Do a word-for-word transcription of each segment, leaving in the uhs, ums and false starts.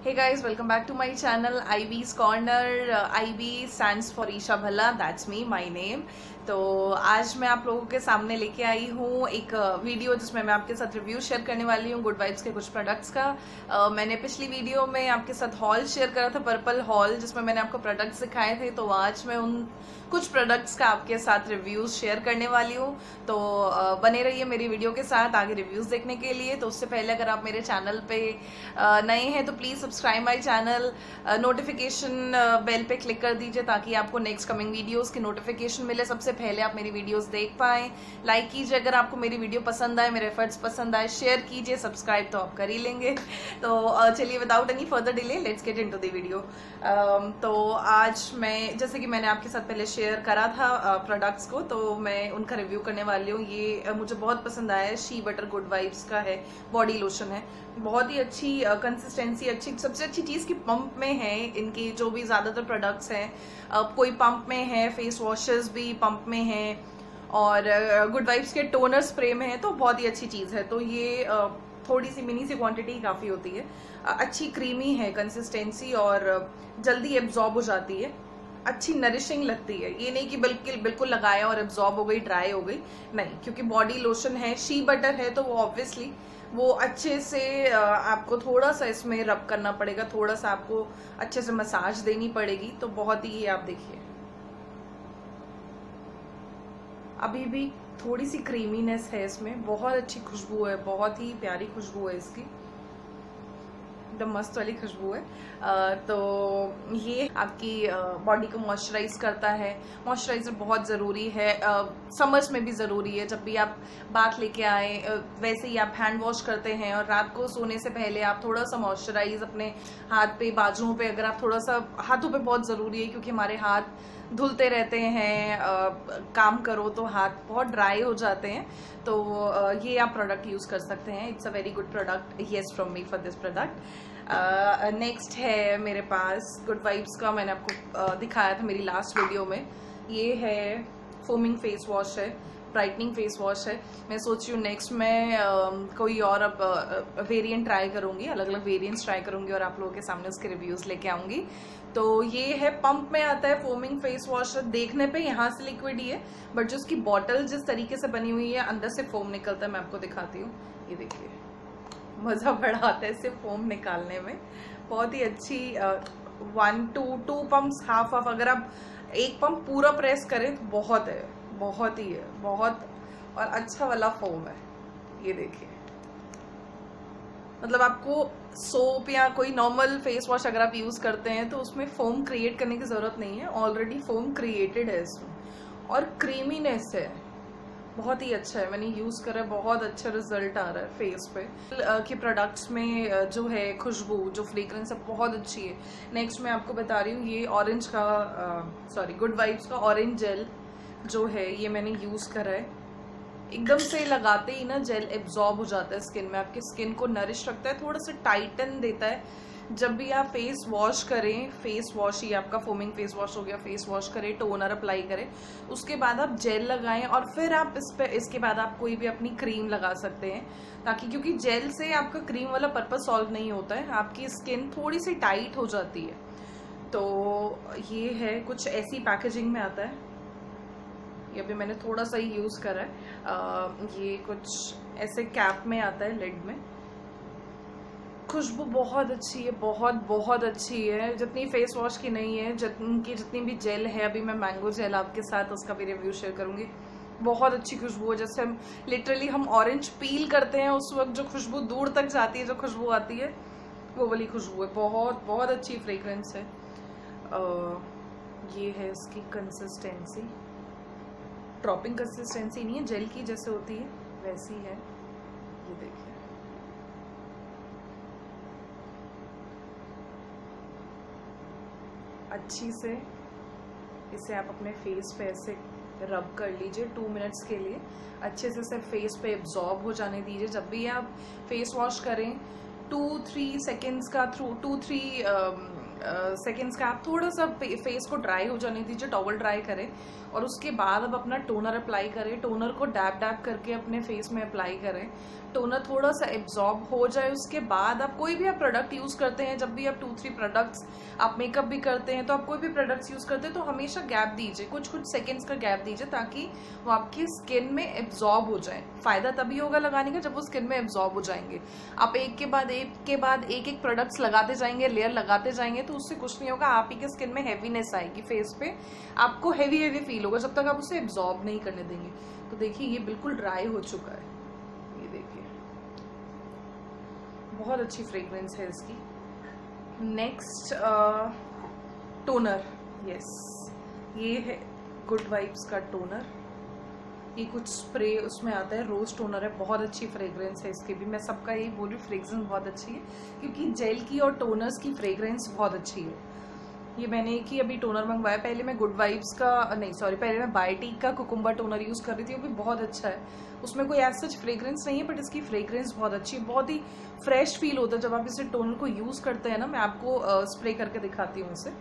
Hey guys, welcome back to my channel I B's Corner. Uh, I B stands for Isha Bhalla. That's me, my name. तो आज मैं आप लोगों के सामने लेके आई हूँ एक वीडियो जिसमें मैं आपके साथ रिव्यू शेयर करने वाली हूँ गुड वाइब्स के कुछ प्रोडक्ट्स का। uh, मैंने पिछली वीडियो में आपके साथ हॉल शेयर करा था, पर्पल हॉल, जिसमें मैंने आपको प्रोडक्ट्स दिखाए थे। तो आज मैं उन कुछ प्रोडक्ट्स का आपके साथ रिव्यूज शेयर करने वाली हूँ। तो uh, बने रहिए मेरी वीडियो के साथ आगे रिव्यूज देखने के लिए। तो उससे पहले अगर आप मेरे चैनल पे uh, नए हैं तो please subscribe my channel, notification bell पे क्लिक कर दीजिए ताकि आपको नेक्स्ट कमिंग वीडियोस की नोटिफिकेशन मिले, सबसे पहले आप मेरी वीडियोस देख पाएं। लाइक कीजिए अगर आपको मेरी वीडियो पसंद आए, मेरे एफर्ट्स पसंद आए, शेयर कीजिए, सब्सक्राइब तो आप कर ही लेंगे। तो चलिए without any further delay let's get into the video. तो आज मैं, जैसे कि मैंने आपके साथ पहले शेयर करा था प्रोडक्ट्स को, तो मैं उनका रिव्यू करने वाली हूँ। ये uh, मुझे बहुत पसंद आया है, शी बटर गुड वाइब्स का है, बॉडी लोशन है, बहुत ही अच्छी कंसिस्टेंसी, uh, अच्छी सबसे अच्छी चीज की पंप में है। इनकी जो भी ज्यादातर प्रोडक्ट्स हैं uh, कोई पंप में है, फेस वॉशेस भी पंप में है और गुड uh, वाइब्स के टोनर स्प्रे में है, तो बहुत ही अच्छी चीज है। तो ये uh, थोड़ी सी मिनी सी क्वांटिटी काफी होती है, uh, अच्छी क्रीमी है कंसिस्टेंसी और uh, जल्दी एब्जॉर्ब हो जाती है, अच्छी नरिशिंग लगती है। ये नहीं कि बिल्कुल बिल्कुल लगाया और एब्जॉर्ब हो गई, ड्राई हो गई, नहीं, क्योंकि बॉडी लोशन है, शी बटर है, तो वो ऑब्वियसली वो अच्छे से आपको थोड़ा सा इसमें रब करना पड़ेगा, थोड़ा सा आपको अच्छे से मसाज देनी पड़ेगी। तो बहुत ही, ये आप देखिए अभी भी थोड़ी सी क्रीमीनेस है इसमें, बहुत अच्छी खुशबू है, बहुत ही प्यारी खुशबू है इसकी, एकदम मस्त वाली खुशबू है। आ, तो ये आपकी बॉडी को मॉइस्चराइज करता है। मॉइस्चराइजर बहुत ज़रूरी है, समर्स में भी ज़रूरी है। जब भी आप बाथ लेके आए, वैसे ही आप हैंड वॉश करते हैं और रात को सोने से पहले आप थोड़ा सा मॉइस्चराइज अपने हाथ पे, बाजुओं पे, अगर आप थोड़ा सा, हाथों पे बहुत ज़रूरी है क्योंकि हमारे हाथ धुलते रहते हैं, आ, काम करो तो हाथ बहुत ड्राई हो जाते हैं। तो आ, ये आप प्रोडक्ट यूज़ कर सकते हैं। It's a very good product, yes from me for this product. Next है मेरे पास गुड वाइब्स का, मैंने आपको uh, दिखाया था मेरी लास्ट वीडियो में। ये है फोमिंग फेस वॉश है, ब्राइटनिंग फेस वॉश है। मैं सोच रही हूँ नेक्स्ट मैं uh, कोई और अब वेरिएंट ट्राई करूंगी, अलग अलग वेरिएंट्स ट्राई करूंगी और आप लोगों के सामने उसके रिव्यूज लेके आऊंगी। तो ये है, पंप में आता है, फोमिंग फेस वॉश। देखने पे यहाँ से लिक्विड ही है, बट जो उसकी बॉटल जिस तरीके से बनी हुई है, अंदर से फोम निकलता है। मैं आपको दिखाती हूँ, ये देखिए, मजा बड़ा आता है इससे फोम निकालने में। बहुत ही अच्छी, one two two pumps, half half, अगर आप एक पंप पूरा प्रेस करें तो बहुत है, बहुत ही है, बहुत और अच्छा वाला फोम है। ये देखिए, मतलब आपको सोप या कोई नॉर्मल फेस वॉश अगर आप यूज करते हैं तो उसमें फोम क्रिएट करने की जरूरत नहीं है, ऑलरेडी फोम क्रिएटेड है इसमें, और क्रीमीनेस है, बहुत ही अच्छा है। मैंने यूज करा है, बहुत अच्छा रिजल्ट आ रहा है फेस पे। के प्रोडक्ट्स में जो है खुशबू, जो फ्रेग्रेंस है, बहुत अच्छी है। नेक्स्ट मैं आपको बता रही हूँ, ये ऑरेंज का, सॉरी गुड वाइब्स का ऑरेंज जेल जो है, ये मैंने यूज करा है। एकदम से लगाते ही ना जेल एब्जॉर्ब हो जाता है स्किन में, आपकी स्किन को नरिश रखता है, थोड़ा सा टाइटन देता है। जब भी आप फेस वॉश करें, फेस वॉश ही आपका फोमिंग फेस वॉश हो गया, फेस वॉश करें, टोनर अप्लाई करें, उसके बाद आप जेल लगाएं और फिर आप इस पे, इसके बाद आप कोई भी अपनी क्रीम लगा सकते हैं, ताकि, क्योंकि जेल से आपका क्रीम वाला पर्पस सॉल्व नहीं होता है, आपकी स्किन थोड़ी सी टाइट हो जाती है। तो ये है, कुछ ऐसी पैकेजिंग में आता है। ये भी मैंने थोड़ा सा ही यूज करा है। आ, ये कुछ ऐसे कैप में आता है, लिड में। खुशबू बहुत अच्छी है, बहुत बहुत अच्छी है, जितनी फेस वॉश की नहीं है, जितनी जितनी भी जेल है। अभी मैं मैंगो जेल आपके साथ उसका भी रिव्यू शेयर करूंगी। बहुत अच्छी खुशबू है, जैसे हम लिटरली हम ऑरेंज पील करते हैं उस वक्त जो खुशबू दूर तक जाती है, जो खुशबू आती है, वो वाली खुशबू है। बहुत बहुत अच्छी फ्रेग्रेंस है। आ, ये है इसकी कंसिस्टेंसी, ड्रॉपिंग कंसिस्टेंसी नहीं है, जेल की जैसे होती है वैसी है। ये देखिए, अच्छी से इसे आप अपने फेस पे ऐसे रब कर लीजिए टू मिनट्स के लिए, अच्छे से इसे फेस पे एब्जॉर्ब हो जाने दीजिए। जब भी आप फेस वॉश करें, टू थ्री सेकेंड्स का थ्रू टू थ्री सेकेंड्स का आप थोड़ा सा फेस को ड्राई हो जाने दीजिए, टॉवल ड्राई करें और उसके बाद अब अपना टोनर अप्लाई करें। टोनर को डैब डैब करके अपने फेस में अप्लाई करें। टोनर थोड़ा सा एब्जॉर्ब हो जाए उसके बाद आप कोई भी आप प्रोडक्ट यूज करते हैं, जब भी आप टू थ्री प्रोडक्ट्स आप मेकअप भी करते हैं तो आप कोई भी प्रोडक्ट्स यूज करते हैं तो हमेशा गैप दीजिए, कुछ कुछ सेकेंड्स का गैप दीजिए ताकि वो आपकी स्किन में एब्जॉर्ब हो जाए। फायदा तभी होगा लगाने का जब वो स्किन में एब्जॉर्ब हो जाएंगे। आप एक के बाद एक के बाद एक एक प्रोडक्ट्स लगाते जाएंगे, लेयर लगाते जाएंगे तो उससे कुछ नहीं होगा, आप ही के स्किन में हैवीनेस आएगी, फेस पे आपको हैवी हैवी फील होगा जब तक आप उसे एब्जॉर्ब नहीं करने देंगे। तो देखिए ये बिल्कुल ड्राई हो चुका है, ये देखिए बहुत अच्छी फ्रेग्रेंस है इसकी। नेक्स्ट टोनर, यस ये है गुड वाइब्स का टोनर। ये कुछ स्प्रे उसमें आता है, रोज टोनर है, बहुत अच्छी फ्रेग्रेंस है इसकी भी। मैं सबका यही बोल रही हूँ, फ्रेग्रेंस बहुत अच्छी है क्योंकि जेल की और टोनर्स की फ्रेग्रेंस बहुत अच्छी है। ये मैंने एक ही अभी टोनर मंगवाया, पहले मैं गुड वाइब्स का नहीं सॉरी पहले मैं बायोटिक का कुकुम्बर टोनर यूज कर रही थी, वो भी बहुत अच्छा है। उसमें कोई एज सच फ्रेग्रेंस नहीं है बट इसकी फ्रेग्रेंस बहुत अच्छी है, बहुत ही फ्रेश फील होता है जब आप इसे टोनर को यूज करते हैं ना। मैं आपको स्प्रे करके दिखाती हूँ इसे।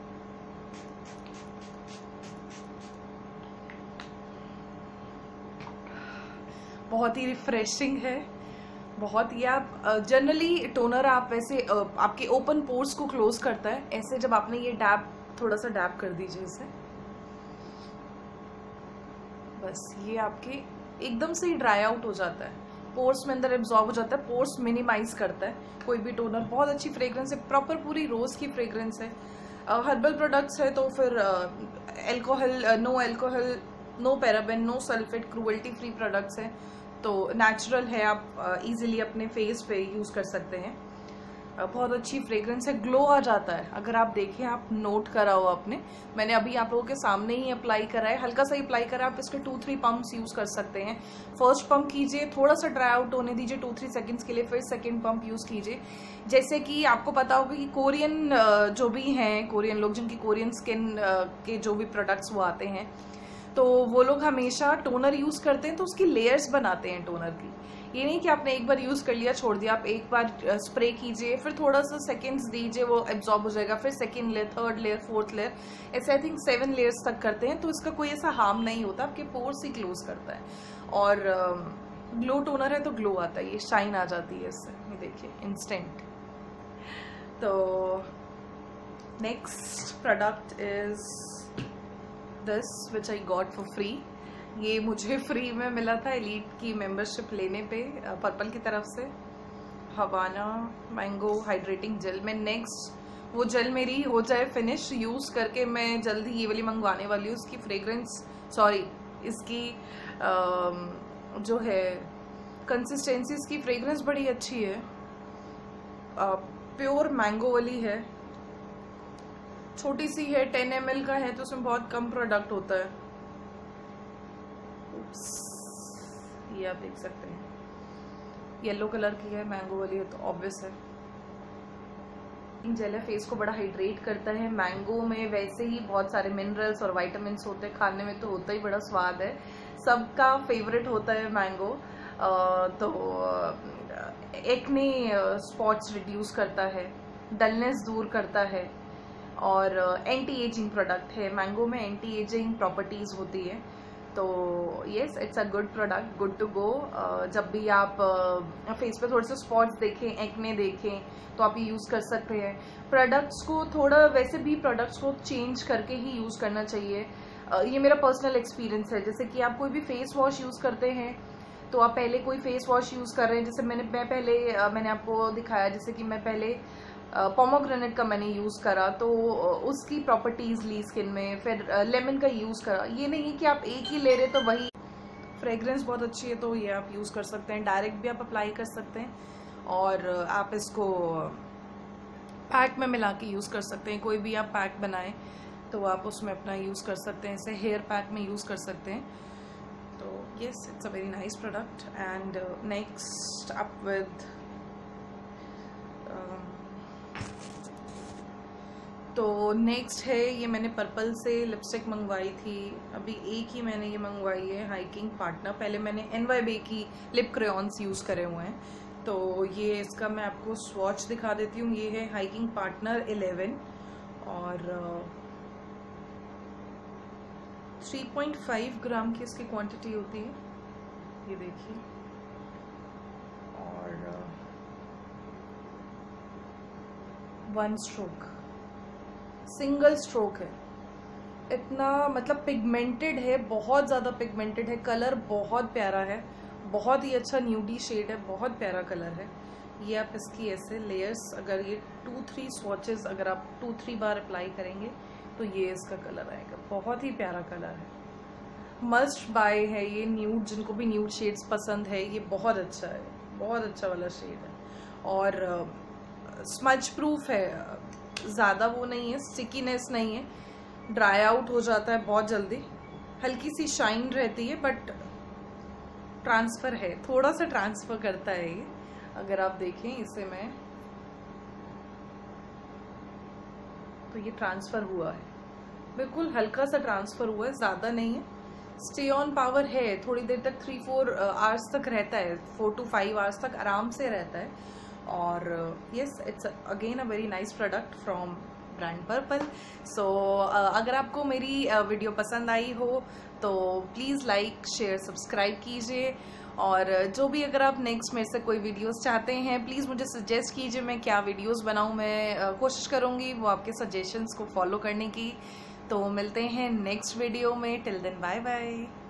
बहुत ही रिफ्रेशिंग है, बहुत ही आप जनरली टोनर आप वैसे uh, आपके ओपन पोर्स को क्लोज करता है। ऐसे जब आपने ये डैब थोड़ा सा डैब कर दीजिए इसे, बस ये आपके एकदम से ही ड्राई आउट हो जाता है, पोर्स में अंदर एब्जॉर्ब हो जाता है, पोर्स मिनिमाइज करता है कोई भी टोनर। बहुत अच्छी फ्रेग्रेंस है, प्रॉपर पूरी रोज की फ्रेग्रेंस है। हर्बल uh, प्रोडक्ट्स है तो फिर alcohol no alcohol no paraben no sulphate cruelty free products है तो नेचुरल है, आप इजीली uh, अपने फेस पे यूज कर सकते हैं। uh, बहुत अच्छी फ्रेग्रेंस है, ग्लो आ जाता है। अगर आप देखें, आप नोट करा हो आपने, मैंने अभी आप लोगों के सामने ही अप्लाई करा है, हल्का सा ही अप्लाई करा। आप इसके टू थ्री पंप्स यूज कर सकते हैं। फर्स्ट पंप कीजिए, थोड़ा सा ड्राई आउट होने दीजिए टू थ्री सेकंड्स के लिए, फिर सेकंड पंप यूज कीजिए। जैसे कि आपको पता होगा कि कोरियन जो भी हैं, कोरियन लोग जिनकी कोरियन स्किन के जो भी प्रोडक्ट्स वो आते हैं तो वो लोग हमेशा टोनर यूज करते हैं तो उसकी लेयर्स बनाते हैं टोनर की। ये नहीं कि आपने एक बार यूज कर लिया छोड़ दिया, आप एक बार स्प्रे कीजिए, फिर थोड़ा सा सेकंड्स दीजिए, वो एब्जॉर्ब हो जाएगा, फिर second layer, third layer, fourth layer, ऐसे आई थिंक सेवन लेयर्स तक करते हैं। तो इसका कोई ऐसा हार्म नहीं होता, आपके पोर्स ही क्लोज करता है। और ग्लो टोनर है तो ग्लो आता है, ये शाइन आ जाती है इससे, ये देखिए इंस्टेंट। तो next product is this which I got for free. ये मुझे फ्री में मिला था एलीट की मेंबरशिप लेने पे पर्पल की तरफ से। Havana mango hydrating gel. मैं नेक्स्ट वो जेल मेरी हो जाए फिनिश यूज करके मैं जल्दी ये वाली मंगवाने वाली हूँ। इसकी फ्रेग्रेंस सॉरी इसकी आ, जो है कंसिस्टेंसी, इसकी फ्रेग्रेंस बड़ी अच्छी है, प्योर मैंगो वाली है, छोटी सी है, टेन एम एल का है तो उसमें बहुत कम प्रोडक्ट होता है। उप्स, ये आप देख सकते हैं येलो कलर की है, मैंगो वाली है तो ऑब्वियस है। जेल है, फेस को बड़ा हाइड्रेट करता है। मैंगो में वैसे ही बहुत सारे मिनरल्स और विटामिन्स होते हैं, खाने में तो होता ही बड़ा स्वाद है, सबका फेवरेट होता है मैंगो। तो एक्ने स्पॉट्स रिड्यूस करता है, डलनेस दूर करता है और एंटी एजिंग प्रोडक्ट है। मैंगो में एंटी एजिंग प्रॉपर्टीज होती है तो yes it's a good product, good to go. जब भी आप फेस पे थोड़े से स्पॉट्स देखें, एक्ने देखें तो आप ये यूज़ कर सकते हैं। प्रोडक्ट्स को थोड़ा वैसे भी प्रोडक्ट्स को चेंज करके ही यूज़ करना चाहिए, uh, ये मेरा पर्सनल एक्सपीरियंस है। जैसे कि आप कोई भी फेस वॉश यूज़ करते हैं तो आप पहले कोई फेस वॉश यूज़ कर रहे हैं, जैसे मैंने मैं पहले uh, मैंने आपको दिखाया, जैसे कि मैं पहले पोमोग्रेनेट का मैंने यूज़ करा तो उसकी प्रॉपर्टीज़ ली स्किन में, फिर लेमन का यूज़ करा। ये नहीं है कि आप एक ही ले रहे तो वही। फ्रेग्रेंस बहुत अच्छी है तो ये आप यूज़ कर सकते हैं, डायरेक्ट भी आप अप्लाई कर सकते हैं और आप इसको पैक में मिला के यूज़ कर सकते हैं। कोई भी आप पैक बनाएं तो आप उसमें अपना यूज़ कर सकते हैं, इसे हेयर पैक में यूज़ कर सकते हैं। तो yes it's a very nice product. And next up with तो नेक्स्ट है, ये मैंने पर्पल से लिपस्टिक मंगवाई थी, अभी एक ही मैंने ये मंगवाई है, हाइकिंग पार्टनर। पहले मैंने एन वाई बी की लिप क्रेयॉन्स यूज़ करे हुए हैं तो ये इसका मैं आपको स्वॉच दिखा देती हूँ। ये है हाइकिंग पार्टनर इलेवन और थ्री पॉइंट फाइव ग्राम की इसकी क्वांटिटी होती है। ये देखिए वन स्ट्रोक, सिंगल स्ट्रोक है। इतना मतलब पिगमेंटेड है, बहुत ज़्यादा पिगमेंटेड है। कलर बहुत प्यारा है, बहुत ही अच्छा न्यूडी शेड है, बहुत प्यारा कलर है। ये आप इसकी ऐसे लेयर्स, अगर ये टू थ्री स्वॉचेस अगर आप टू थ्री बार अप्लाई करेंगे तो ये इसका कलर आएगा। बहुत ही प्यारा कलर है, मस्ट बाय है ये। न्यूड, जिनको भी न्यूड शेड्स पसंद है, ये बहुत अच्छा है, बहुत अच्छा वाला शेड है। और स्मज प्रूफ है, ज़्यादा वो नहीं है, स्टिकीनेस नहीं है, ड्राई आउट हो जाता है बहुत जल्दी। हल्की सी शाइन रहती है, बट ट्रांसफ़र है, थोड़ा सा ट्रांसफ़र करता है ये। अगर आप देखें इसे मैं, तो ये ट्रांसफ़र हुआ है, बिल्कुल हल्का सा ट्रांसफ़र हुआ है, ज़्यादा नहीं है। स्टे ऑन पावर है, थोड़ी देर तक, थ्री फोर आवर्स तक रहता है, फोर टू फाइव आवर्स तक आराम से रहता है। और yes, it's again a very nice product from brand Purple. So अगर आपको मेरी वीडियो uh, पसंद आई हो तो प्लीज़ लाइक शेयर सब्सक्राइब कीजिए। और जो भी अगर आप नेक्स्ट मेरे से कोई वीडियोस चाहते हैं, प्लीज़ मुझे सजेस्ट कीजिए मैं क्या वीडियोस बनाऊं। मैं uh, कोशिश करूंगी वो आपके सजेशंस को फॉलो करने की। तो मिलते हैं नेक्स्ट वीडियो में, टिल देन बाय बाय।